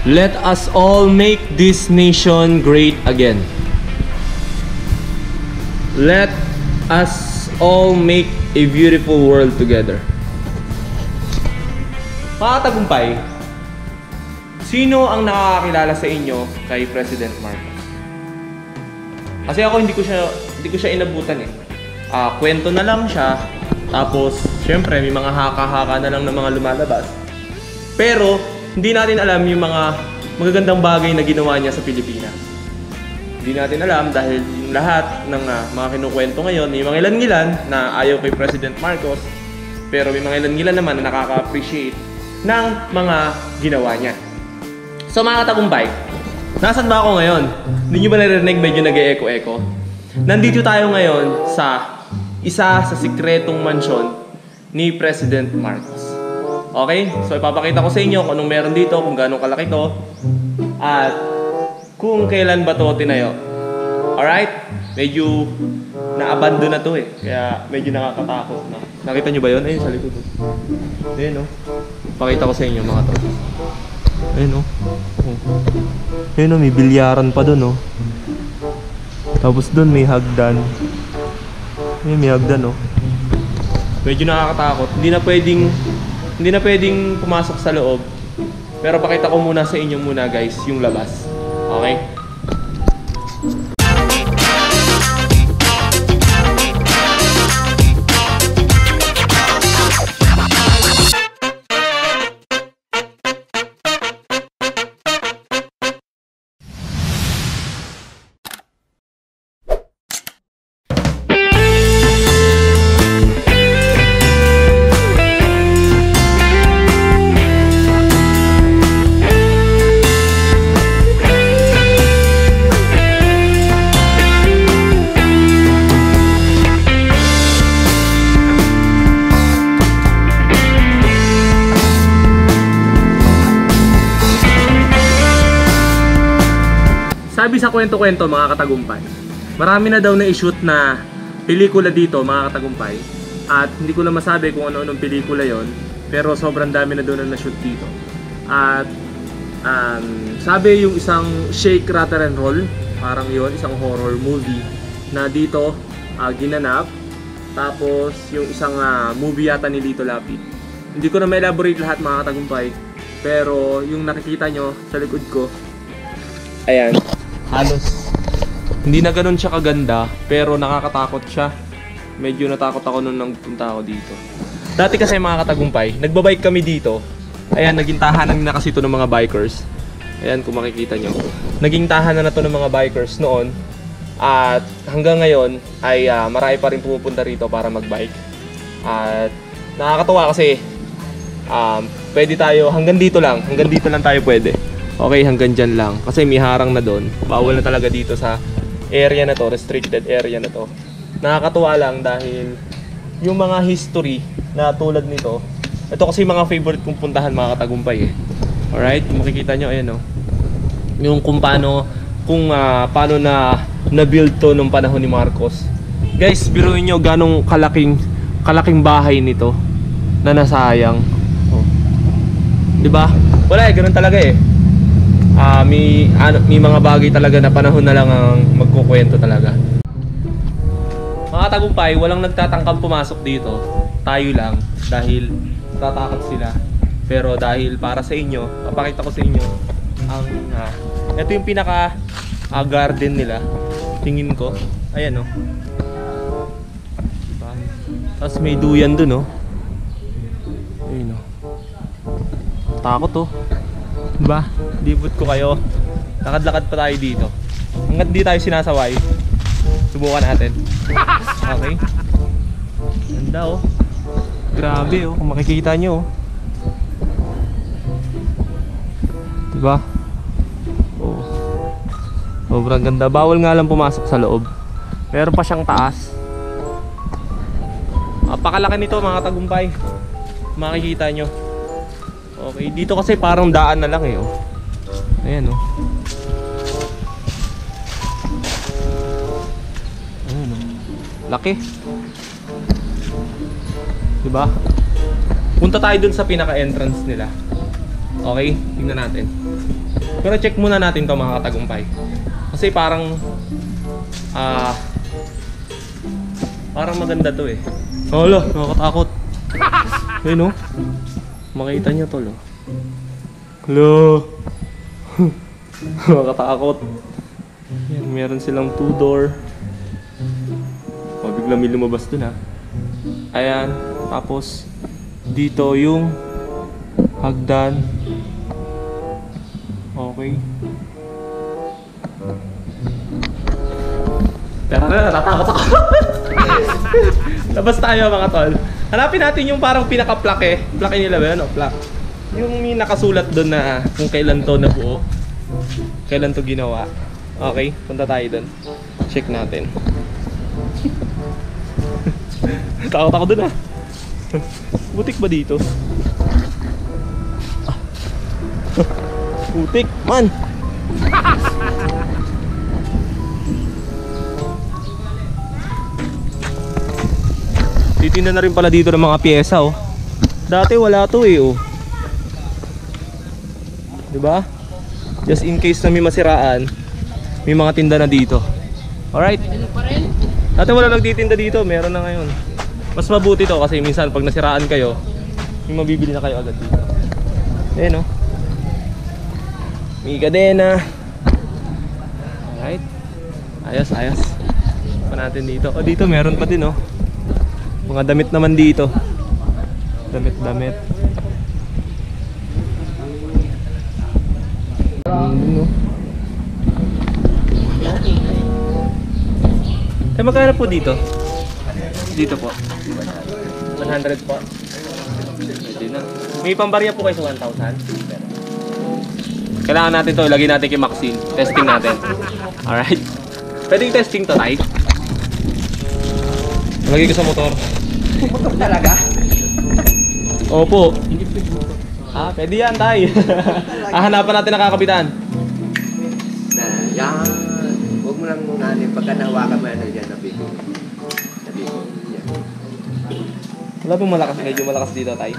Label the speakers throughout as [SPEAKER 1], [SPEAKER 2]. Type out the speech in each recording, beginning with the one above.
[SPEAKER 1] Let us all make this nation great again. Let us all make a beautiful world together. Mga tagumpay, sino ang nakakakilala sa inyo kay President Marcos? Kasi ako hindi ko siya inabutan eh. Kwento na lang siya. Tapos, syempre, may mga haka-haka na lang ng mga lumalabas. Pero, hindi natin alam yung mga magagandang bagay na ginawa niya sa Pilipinas. Hindi natin alam dahil yung lahat ng mga kinukwento ngayon, may mga ilan-ngilan na ayaw kay President Marcos, pero may mga ilan-ngilan naman na nakaka-appreciate ng mga ginawa niya. So mga katagumpay, nasan ba ako ngayon? Hindi nyo ba narinig medyo nag-e-echo-echo? Nandito tayo ngayon sa isa sa sikretong mansyon ni President Marcos. Okay? So ipapakita ko sa inyo kung anong meron dito, kung gaano kalaki to, at kung kailan ba to tinayo. Alright? Medyo na-abandon na to eh. Kaya medyo nakakatakot na. Nakita nyo ba yun? Ayun sa likod. Ayun o. Pakita ko sa inyo mga to. Ayun o. Ayun o, may bilyaran pa dun o. Tapos dun may hagdan. Ayun, may hagdan o. Medyo nakakatakot. Hindi na pwedeng pumasok sa loob. Pero pakita ko muna sa inyo muna guys yung labas. Okay? Sabi sa kwento-kwento mga katagumpay, marami na daw na i-shoot na pelikula dito mga katagumpay. At hindi ko lang masabi kung ano-anong pelikula yon, pero sobrang dami na daw na na-shoot dito. At sabi yung isang Shake, Rattle and Roll, parang yon, isang horror movie na dito ginanap. Tapos yung isang movie yata ni Lito Lapid. Hindi ko na ma-elaborate lahat mga katagumpay, pero yung nakikita nyo sa likod ko, ayan. Halos hindi na ganun siya kaganda, pero nakakatakot siya. Medyo natakot ako nung nagpunta ako dito. Dati kasi mga katagumpay, nagbabike kami dito. Ayan, naging tahanan na kasi ito ng mga bikers. Ayan, kung makikita nyo, naging tahanan na to ng mga bikers noon. At hanggang ngayon ay marami pa rin pumupunta rito para magbike. At nakakatuwa kasi pwede tayo hanggang dito lang tayo pwede. Okay, hanggang dyan lang. Kasi may harang na doon. Bawal na talaga dito sa area na to, restricted area na to. Nakakatuwa lang dahil yung mga history na tulad nito, ito kasi mga favorite kong puntahan mga katagumpay eh. Alright, kung makikita nyo, ayan o. Yung kung paano na-build to nung panahon ni Marcos. Guys, biruin nyo ganong kalaking bahay nito na nasayang. Oh. Diba? Wala eh, ganun talaga eh. May mga bagay talaga na panahon na lang ang magkukwento talaga. Mga tagumpay, walang nagtatangkang pumasok dito. Tayo lang dahil tatakot sila. Pero dahil para sa inyo, papakita ko sa inyo ang ito yung pinaka garden nila. Tingin ko. Ayan oh. Diba? Tapos may duyan dun oh. Ayun oh. Takot oh. Diba? Libot ko kayo. Lakad-lakad pa tayo dito. Hanggat di tayo sinasaway, subukan natin. Okay? Ganda oh. Grabe oh. Kung makikita nyo oh. Diba? Oh. Sobrang ganda. Bawal nga lang pumasok sa loob. Meron pa siyang taas. Napakalaki nito mga tagumpay. Makikita nyo. Okay, dito kasi parang daan na lang eh oh. Ayan oh. Ayan oh. Laki. Diba? Punta tayo dun sa pinaka-entrance nila. Okay, tingnan natin. Pero check muna natin to mga katagumpay. Kasi parang parang maganda to eh. Hala, nakakatakot. Ayun oh. Makita nyo to, lo. Hala. Nakakatakot. Yan, meron silang 2-door. Oh, bigla may lumabas dun ha. Ayan, tapos dito yung hagdan. Okay. Tara na, natatakot ako. Labas tayo mga tol. Hanapin natin yung parang pinaka-plaque eh. Plaque nila ba yun? O, plaque. Yung may nakasulat doon na kung kailan to nabuo. Kailan to ginawa. Okay, punta tayo doon. Check natin. Takot ako doon ah. Butik ba dito? Butik, man! Titinda na rin pala dito ng mga pyesa oh. Dati wala to eh oh. Diba? Just in case na may masiraan, may mga tinda na dito. Alright? Dati wala nagtitinda dito, meron na ngayon. Mas mabuti to kasi minsan pag nasiraan kayo, may mabibili na kayo agad dito. Ayan oh. May kadena. Alright. Ayos, ayos. Pa natin dito. O dito meron pa din oh. Mga damit naman dito. Damit-damit. Eh magkano po dito? Dito po 100 po. Pwede na. May pambarya po kayo sa 1,000. Kailangan natin to, ilagay natin kay Maxine. Testing natin. Alright. Pwedeng testing to, tay? Lagay ko sa motor.
[SPEAKER 2] Motor talaga?
[SPEAKER 1] Opo. Ah, pwede yan, tay. Hahanapan natin ang kakabitan.
[SPEAKER 2] Na, yan. Huwag mo lang muna pagka nahawakan mo yan nabigo. Nabigo. Yan.
[SPEAKER 1] Wala pong malakas, medyo malakas dito, tay.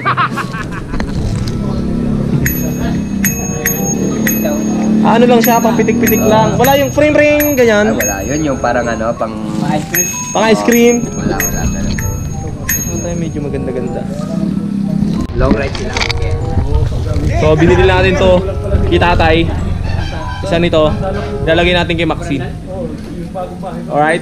[SPEAKER 1] Ano lang siya, pang pitik-pitik lang. Wala yung frame ring, ganyan.
[SPEAKER 2] Wala. Yun yung parang ano, pang ice cream.
[SPEAKER 1] Pang ice cream.
[SPEAKER 2] Wala talaga.
[SPEAKER 1] Ito tayo medyo maganda-ganda.
[SPEAKER 2] Long ride sila.
[SPEAKER 1] So, binili natin to kay tatay. Isa nito, lalagay natin kay Maxine. Alright?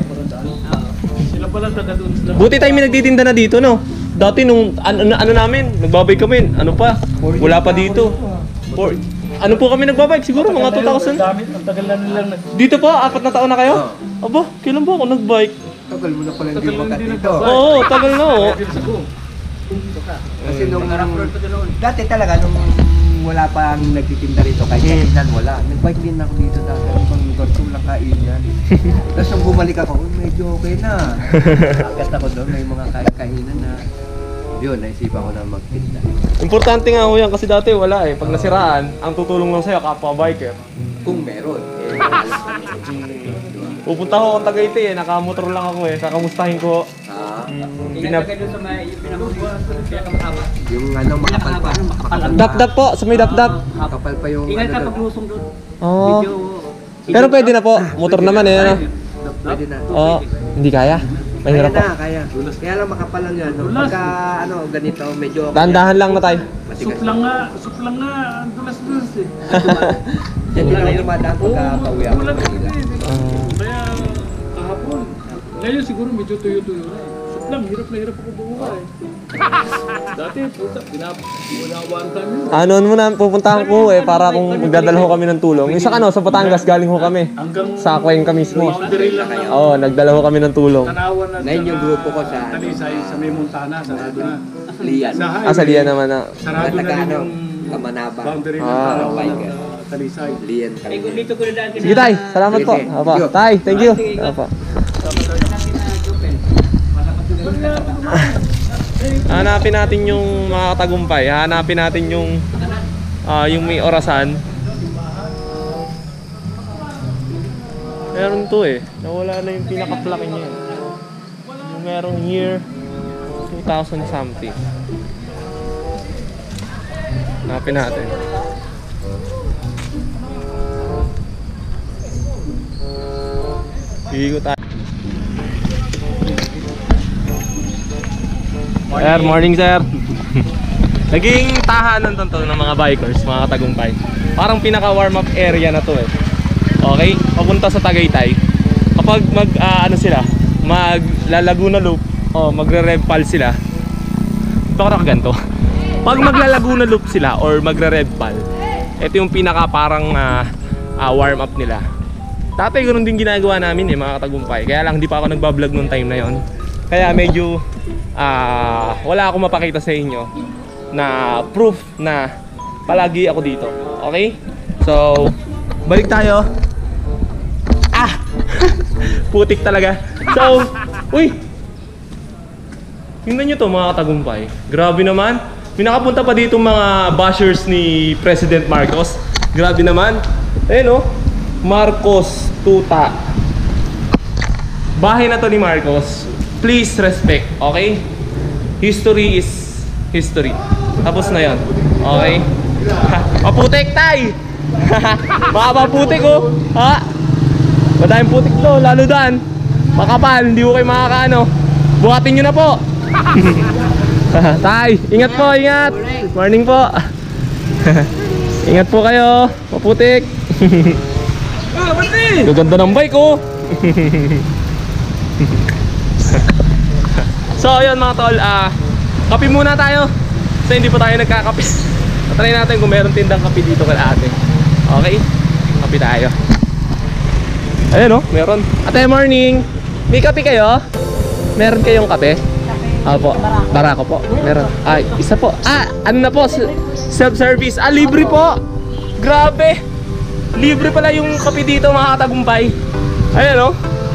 [SPEAKER 1] Buti tayo may nagtitinda na dito, no? Dati nung, ano namin, nagbabike kami. Ano pa? Wala pa dito. Ano po kami nagbabike? Siguro mga 2,000. Dito po, 4 na taon na kayo? Aba, kailan po ako nagbike?
[SPEAKER 2] Tagal mo na pala hindi magat dito.
[SPEAKER 1] Oo, tagal na oh.
[SPEAKER 2] Kasi nung dati talaga nung wala pa ang nagtitinda rito kahit kainan wala. Nagbike din ako dito dati pang lugar ko lang kain yan. Tapos nung bumalik ako, medyo okay na. Agad ako doon, may mga kainan na yun, naisipan ko na magtinda.
[SPEAKER 1] Importante nga ho yan kasi dati wala eh. Pag nasiraan, ang tutulong lang sa'yo kapwa biker.
[SPEAKER 2] Kung meron,
[SPEAKER 1] Pupunta ko akong Tagaytay eh, nakamotor lang ako eh. Kakamustahin ko.
[SPEAKER 2] Yung ano, makapal pa.
[SPEAKER 1] Dap-dap po, sa may dap-dap.
[SPEAKER 2] Makapal pa yung
[SPEAKER 3] Ingat ka
[SPEAKER 2] ano
[SPEAKER 3] pag
[SPEAKER 2] doon.
[SPEAKER 3] lusong doon.
[SPEAKER 1] Oo.
[SPEAKER 3] Medyo...
[SPEAKER 1] Pero pwede na po, motor naman eh. Ano?
[SPEAKER 2] Pwede na.
[SPEAKER 1] Oo, hindi kaya. Mahirap po.
[SPEAKER 2] Kaya. Kaya lang makapal lang yan. No? Pagka ano, ganito, medyo...
[SPEAKER 1] Dahan-dahan lang na tayo.
[SPEAKER 3] Sup lang nga, ang dulas-dulas eh.
[SPEAKER 2] Hindi na lang dumadaan pagka pauwi ako.
[SPEAKER 3] Dulas Kaya kahapon. Ngayon siguro medyo tuyo-tuyo na eh. Sup lang, hirap na hirap ako buhay. Dati, puta, one time yun.
[SPEAKER 1] Ano muna, pupuntahan ko eh, para kung magdadala ho kami ng tulong. Yung sa sa Batangas, galing ho kami. Sa Cuenca mismo.
[SPEAKER 3] Boundary lang kayo.
[SPEAKER 1] Oo, nagdala ho kami ng tulong.
[SPEAKER 3] Tanawan na
[SPEAKER 2] Ngayon yung grupo ko sa
[SPEAKER 3] Talisay, sa may Montana, sarado na.
[SPEAKER 2] Lian.
[SPEAKER 1] Sa Lian naman na.
[SPEAKER 3] Sarado na rin yung
[SPEAKER 2] Kamanaba.
[SPEAKER 3] boundary
[SPEAKER 1] Ah,
[SPEAKER 3] ng Talisay.
[SPEAKER 2] Lian kami.
[SPEAKER 3] Dito ko na
[SPEAKER 1] Sige tay, salamat po.
[SPEAKER 2] Sige.
[SPEAKER 1] Apa, tay, thank you. Apa. Hanapin natin yung mga katagumpay. Hanapin natin yung may orasan. Meron to eh. Nawala na yung pinaka-plaque niya. Yung merong year 2000 something. Hanapin natin. Iikot tayo. Sir, morning sir. Naging tahanan to ng mga bikers, mga katagumpay. Parang pinaka warm up area na to eh. Okay, papunta sa Tagaytay. Kapag ano sila, magla-Laguna Loop o magre-Revpal sila. Ito ko nakaganto. Pag magla-Laguna Loop sila or magre-Revpal, ito yung pinaka parang warm up nila. Dati ganoon din ginagawa namin eh, mga katagumpay. Kaya lang hindi pa ako nagbablog noong time na yon. Kaya medyo wala akong mapakita sa inyo na proof na palagi ako dito. Okay? So, balik tayo. Putik talaga. So, uy! Tingnan nyo to mga katagumpay. Grabe naman. May nakapunta pa dito mga bashers ni President Marcos. Grabe naman. Ayun oh. Marcos Tuta. Bahay na to ni Marcos. Please respect, okay? History is history. Tapos na yan. Okay? Maputik tay! Baka maputik oh. Ha? Madaming putik to, lalo daan. Makapal, hindi ko kayo makakaano. Buhatin nyo na po. Tay, ingat po, ingat. Morning po. Ingat po kayo. Maputik. Gaganda ng bike oh. So ayun mga tol, kape muna tayo. Kasi hindi pa tayo nagkakape. Try natin kung meron tindang kape dito kay ate. Okay? Kape tayo. Ayun oh, meron. Ate, morning. May kape kayo? Meron kayong kape? Opo. Barako po. Meron. Ay, isa po. Ano na po? Self-service. Libre po. Grabe. Libre pala yung kape dito mga katagumpay. Ayun oh.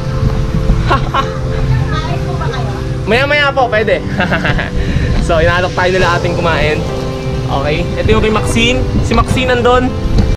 [SPEAKER 1] Maya-maya po, pwede. So, inaalok tayo nila ating kumain. Okay. Ito yung kay Maxine. Si Maxine nandun.